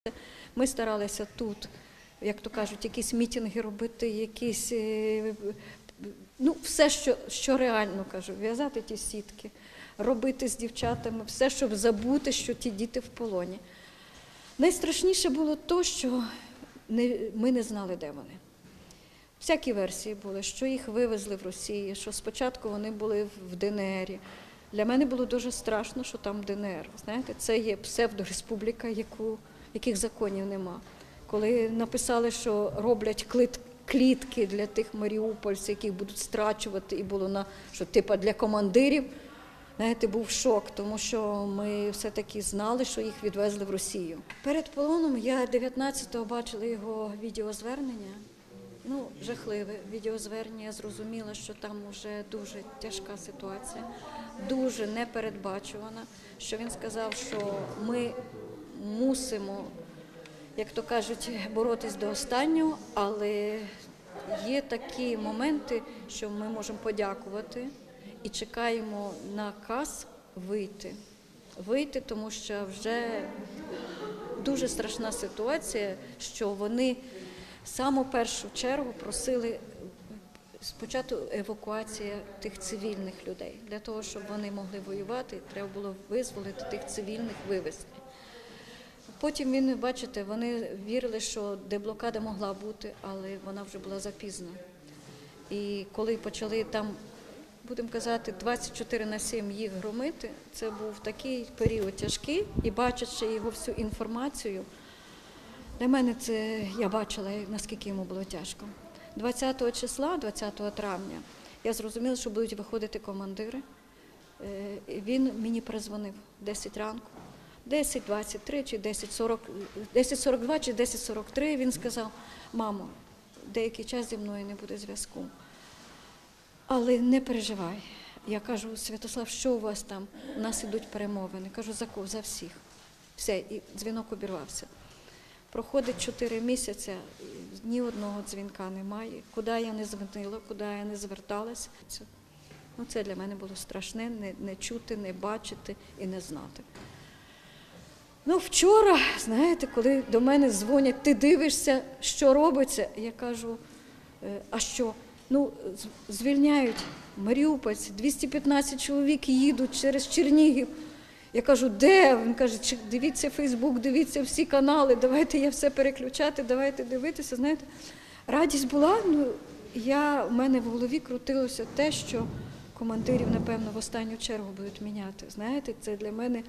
Ми старалися тут, як то кажуть, якісь мітинги робити, якісь, ну, все, що реально, кажу, в'язати ті сітки, робити з дівчатами, все, щоб забути, що ті діти в полоні. Найстрашніше було те, що ми не знали, де вони. Всякі версії були, що їх вивезли в Росію, що спочатку вони були в ДНРі. Для мене було дуже страшно, що там ДНР. Знаєте, це є псевдореспубліка, яких законів нема. Коли написали, що роблять клітки для тих маріупольців, яких будуть страчувати, і було що типа для командирів, знаєте, був шок, тому що ми все-таки знали, що їх відвезли в Росію. Перед полоном я 19-го бачила його відеозвернення. Ну, жахливе відеозвернення, я зрозуміла, що там вже дуже тяжка ситуація, дуже непередбачувана, що він сказав, що ми мусимо, як то кажуть, боротись до останнього, але є такі моменти, що ми можемо подякувати і чекаємо наказ вийти, тому що вже дуже страшна ситуація, що вони саме в першу чергу просили спочатку евакуація тих цивільних людей. Для того, щоб вони могли воювати, треба було визволити тих цивільних, вивезти. Потім бачите, вони вірили, що деблокада могла бути, але вона вже була запізно. І коли почали там, будемо казати, 24/7 їх громити, це був такий період тяжкий, і бачачи його всю інформацію, для мене це, я бачила, наскільки йому було тяжко. 20 числа, 20 травня, я зрозуміла, що будуть виходити командири. Він мені перезвонив 10 ранку, 10:23 чи 10:42 чи 10:43, він сказав: мамо, деякий час зі мною не буде зв'язку, але не переживай. Я кажу: Святослав, що у вас там? У нас ідуть перемовини. Кажу: за всіх. Все, і дзвінок обірвався. Проходить 4 місяці, ні одного дзвінка немає. Куди я не дзвонила, куди я не зверталася. Це для мене було страшне, не чути, не бачити і не знати. Вчора, знаєте, коли до мене дзвонять: ти дивишся, що робиться? Я кажу: а що? Звільняють маріупольці, 215 чоловік їдуть через Чернігів. Я кажу: де? Він каже: дивіться Фейсбук, дивіться всі канали, давайте я все переключати, давайте дивитися. Знаєте, радість була, в мене в голові крутилося те, що командирів, напевно, в останню чергу будуть міняти. Знаєте, це для мене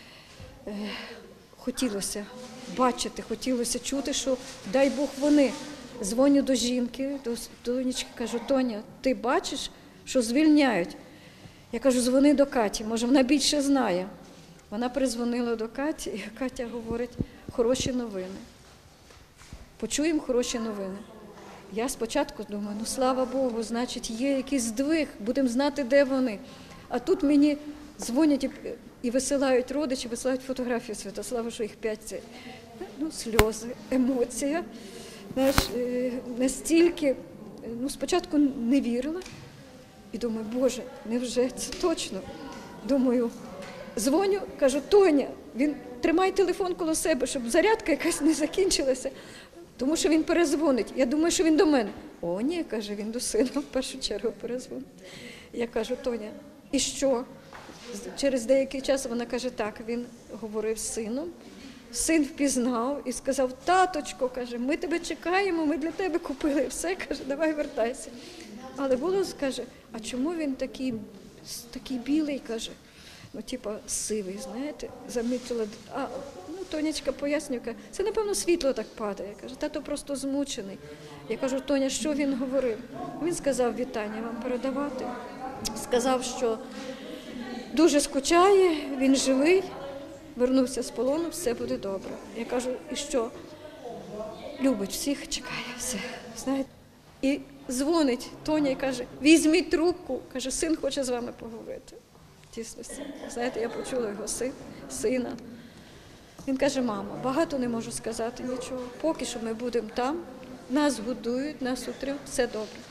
хотілося бачити, хотілося чути, що, дай Бог, вони. Дзвоню до жінки, до донечки, кажу: Тоня, ти бачиш, що звільняють? Я кажу: дзвони до Каті, може вона більше знає. Вона призвонила до Каті, і Катя говорить: хороші новини. Почуємо хороші новини. Я спочатку думаю: слава Богу, значить є якийсь здвиг, будемо знати, де вони. А тут мені дзвонять і висилають родичі, висилають фотографію Святослава, що їх 5. Це сльози, емоція. Знаєш, настільки, спочатку не вірила і думаю: Боже, невже це точно? Думаю, дзвоню, кажу: Тоня, він тримає телефон коло себе, щоб зарядка якась не закінчилася, тому що він перезвонить. Я думаю, що він до мене. О, ні, каже, він до сина в першу чергу перезвонить. Я кажу: Тоня, і що? Через деякий час вона каже: так, він говорив з сином. Син впізнав і сказав: таточко, каже, ми тебе чекаємо, ми для тебе купили все, каже, давай вертайся. Але голос каже: а чому він такий білий, каже, сивий, знаєте, замітила. Тонечка пояснює, каже: це, напевно, світло так падає. Каже: тато просто змучений. Я кажу: Тоня, що він говорив? Він сказав: вітання вам передавати. Сказав, що дуже скучає, він живий. Вернувся з полону, все буде добре. Я кажу: і що? Любить всіх, чекає, все. Знаєте? І дзвонить Тоня і каже: візьміть трубку. Каже: син хоче з вами поговорити. Тісно, знаєте, я почула його сина. Він каже: мамо, багато не можу сказати нічого. Поки що ми будемо там, нас годують, нас утримують, все добре.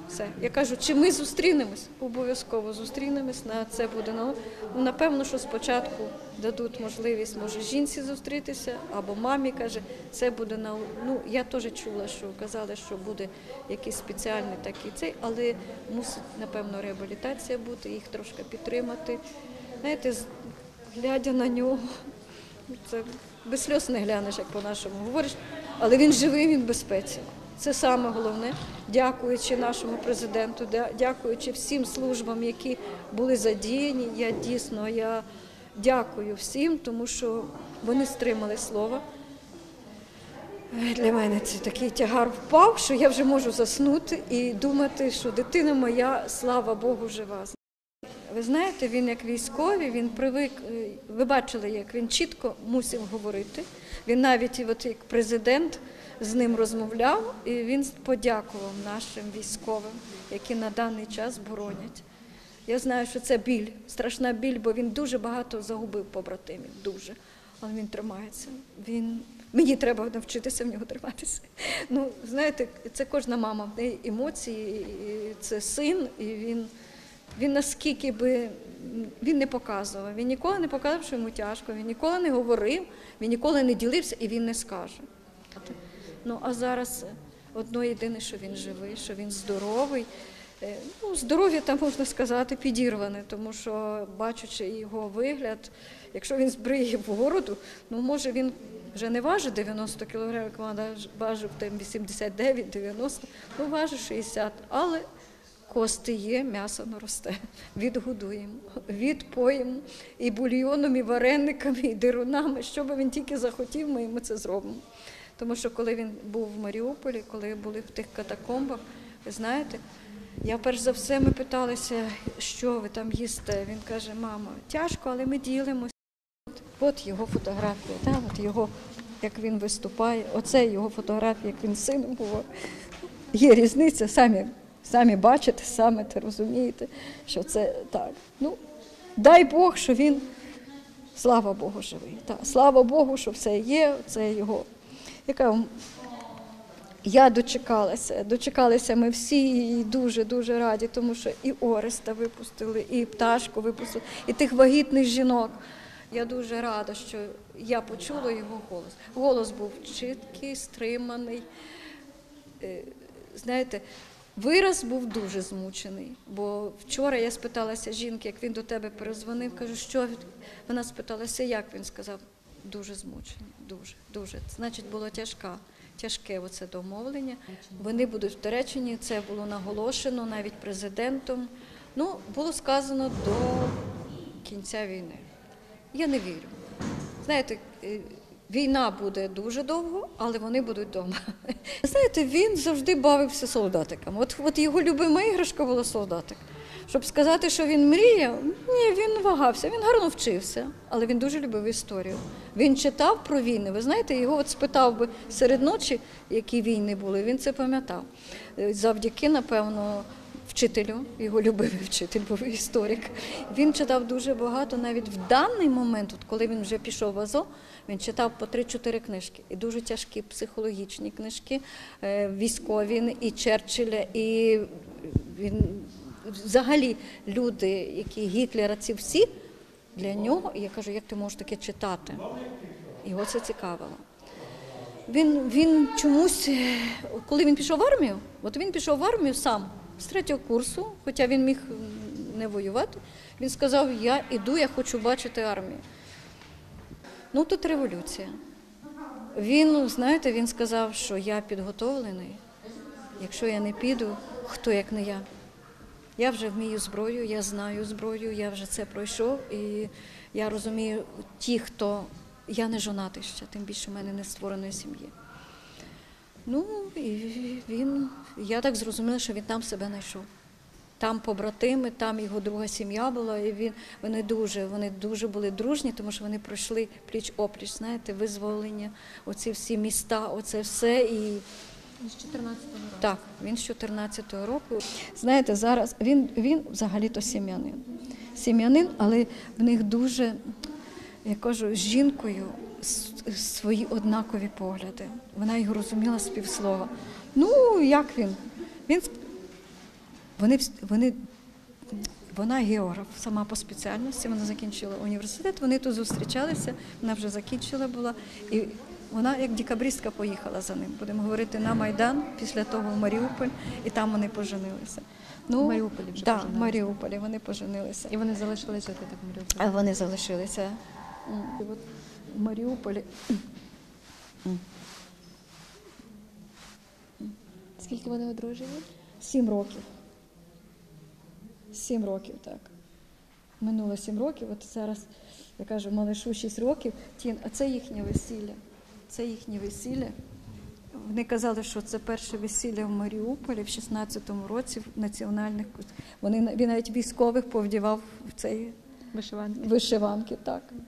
Все. Я кажу, чи ми зустрінемось? Обов'язково зустрінемось, на це буде. Ну, напевно, що спочатку дадуть можливість, може, жінці зустрітися, або мамі, каже, це буде на... Ну, я теж чула, що казали, що буде якийсь спеціальний такий цей, але мусить, напевно, реабілітація бути, їх трошки підтримати. Знаєте, глядя на нього, це без сльоз не глянеш, як по-нашому говориш, але він живий, він в безпеці. Це саме головне, дякуючи нашому президенту, дякуючи всім службам, які були задіяні. Я дякую всім, тому що вони стримали слово. Для мене це такий тягар впав, що я вже можу заснути і думати, що дитина моя, слава Богу, жива. Ви знаєте, він як військовий, він привик, ви бачили, як він чітко мусив говорити. Він навіть як президент з ним розмовляв, і він подякував нашим військовим, які на даний час боронять. Я знаю, що це біль, страшна біль, бо він дуже багато загубив побратимів, дуже. Але він тримається. Мені треба навчитися в нього триматися. Ну, знаєте, це кожна мама, в неї емоції, і це син, і він наскільки би, він не показував. Він ніколи не показував, що йому тяжко, він ніколи не говорив, він ніколи не ділився, і він не скаже. Ну, а зараз одно єдине, що він живий, що він здоровий. Ну, здоров'я, там, можна сказати, підірване, тому що, бачучи його вигляд, якщо він збриє в городу, ну, може, він вже не важить 90 кілограмів, важив 89-90, ну, важить 60, але кости є, м'ясо не росте. Відгодуємо, відпоїмо і бульйоном, і варениками, і дирунами. Що би він тільки захотів, ми йому це зробимо. Тому що коли він був в Маріуполі, коли були в тих катакомбах, ви знаєте, я перш за все, ми питалися, що ви там їсте. Він каже, мама, тяжко, але ми ділимося. От його фотографія, от його, як він виступає, оце його фотографія, як він з сином був. Є різниця, самі бачите, самі розумієте, що це так. Ну, дай Бог, що він, слава Богу, живий. Так, слава Богу, що все є, це його. Я дочекалися ми всі і дуже-дуже раді, тому що і Ореста випустили, і Пташку випустили, і тих вагітних жінок. Я дуже рада, що я почула його голос. Голос був чіткий, стриманий. Знаєте, вираз був дуже змучений, бо вчора я спиталася жінки, як він до тебе перезвонив, кажу, що вона спиталася, як він сказав, дуже змучений, дуже. Значить, було тяжке оце домовлення. Вони будуть в Туреччині, це було наголошено навіть президентом. Ну, було сказано до кінця війни. Я не вірю. Знаєте, війна буде дуже довго, але вони будуть вдома. Знаєте, він завжди бавився солдатиками. От його любима іграшка була солдатик. Щоб сказати, що він мріяв, ні, він вагався, він гарно вчився, але він дуже любив історію. Він читав про війни, ви знаєте, його от спитав би серед ночі, які війни були, він це пам'ятав. Завдяки, напевно, вчителю, його любивий вчитель був історик. Він читав дуже багато, навіть в даний момент, от коли він вже пішов в АЗО, він читав по 3-4 книжки. І дуже тяжкі психологічні книжки, військові, і Черчилля, і він... Взагалі люди, які Гітлера, ці всі, для нього, і я кажу, як ти можеш таке читати? Його це цікавило. Він чомусь, коли він пішов в армію, от він пішов в армію сам, з 3-го курсу, хоча він міг не воювати, він сказав, я іду, я хочу бачити армію. Ну, тут революція. Він, знаєте, він сказав, що я підготовлений, якщо я не піду, хто як не я. Я вже вмію зброю, я знаю зброю, я вже це пройшов, і я розумію, я не жонатий ще, тим більше в мене не створеної сім'ї. Ну, і я так зрозуміла, що він там себе знайшов. Там побратими, там його друга сім'я була, і вони дуже були дружні, тому що вони пройшли пліч-опліч, знаєте, визволення, оці всі міста, оце все, і... З 14-го року? Так, він з 14-го року. Знаєте, зараз він взагалі-то сім'янин, але в них дуже, я кажу, з жінкою свої однакові погляди. Вона його розуміла з півслова. Ну, як він? Вона географ сама по спеціальності, вона закінчила університет, вони тут зустрічалися, вона вже закінчила була. І вона як декабристка поїхала за ним, будемо говорити, на Майдан, після того в Маріуполь, і там вони поженилися. В Маріуполі вже Так, поженилися. в Маріуполі вони поженилися. І вони залишилися жити так в Маріуполі. А вони залишилися. І от в Маріуполі. Скільки вони одружені? 7 років. 7 років, так. Минуло 7 років, от зараз, я кажу, малишу 6 років, а це їхнє весілля. Це їхнє весілля. Вони казали, що це перше весілля в Маріуполі в 16-му році в національних. Він навіть військових повдівав в цей Вишиванки. вишиванки, так.